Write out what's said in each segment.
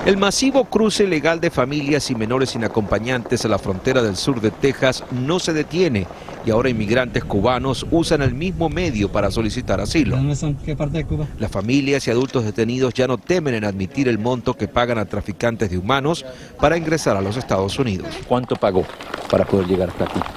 El masivo cruce ilegal de familias y menores sin acompañantes a la frontera del sur de Texas no se detiene y ahora inmigrantes cubanos usan el mismo medio para solicitar asilo. ¿De dónde son? ¿Qué parte de Cuba? Las familias y adultos detenidos ya no temen en admitir el monto que pagan a traficantes de humanos para ingresar a los Estados Unidos. ¿Cuánto pagó para poder llegar hasta aquí?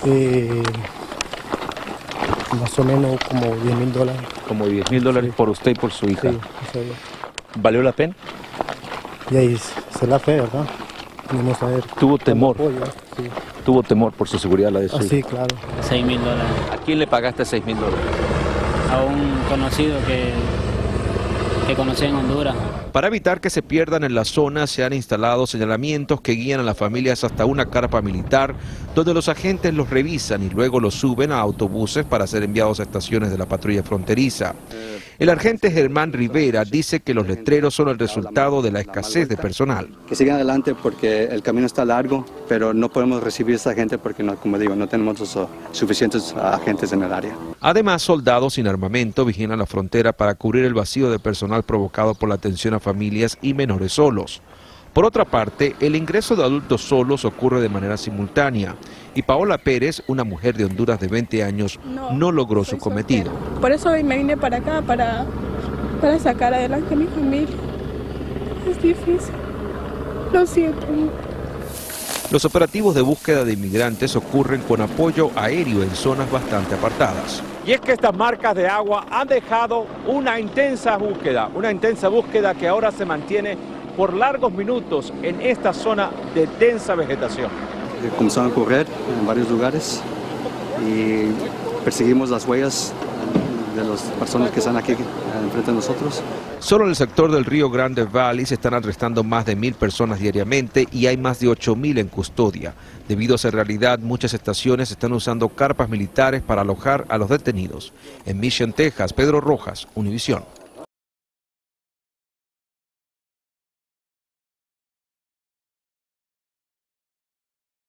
Más o menos como $10,000. Como $10,000 por usted y por su hija. Sí, eso es. ¿Valió la pena? Y ahí se la fe, ¿verdad? Venimos a ver. ¿Tuvo temor? Apoyo, sí. ¿Tuvo temor por su seguridad, la de su hija? Sí, claro. $6,000. ¿A quién le pagaste $6,000? A un conocido que conocí en Honduras. Para evitar que se pierdan en la zona, se han instalado señalamientos que guían a las familias hasta una carpa militar, donde los agentes los revisan y luego los suben a autobuses para ser enviados a estaciones de la patrulla fronteriza. El agente Germán Rivera dice que los letreros son el resultado de la escasez de personal. Que sigan adelante porque el camino está largo, pero no podemos recibir a esa gente porque, no, como digo, no tenemos los suficientes agentes en el área. Además, soldados sin armamento vigilan la frontera para cubrir el vacío de personal provocado por la atención a familias y menores solos. Por otra parte, el ingreso de adultos solos ocurre de manera simultánea y Paola Pérez, una mujer de Honduras de 20 años, no logró su cometido. Por eso me vine para acá, para sacar adelante a mi familia. Es difícil, lo siento. Los operativos de búsqueda de inmigrantes ocurren con apoyo aéreo en zonas bastante apartadas. Y es que estas marcas de agua han dejado una intensa búsqueda que ahora se mantiene por largos minutos en esta zona de densa vegetación. Comenzaron a correr en varios lugares y perseguimos las huellas de las personas que están aquí enfrente de nosotros. Solo en el sector del Río Grande Valley se están arrestando más de 1,000 personas diariamente y hay más de 8,000 en custodia. Debido a esa realidad, muchas estaciones están usando carpas militares para alojar a los detenidos. En Mission, Texas, Pedro Rojas, Univisión.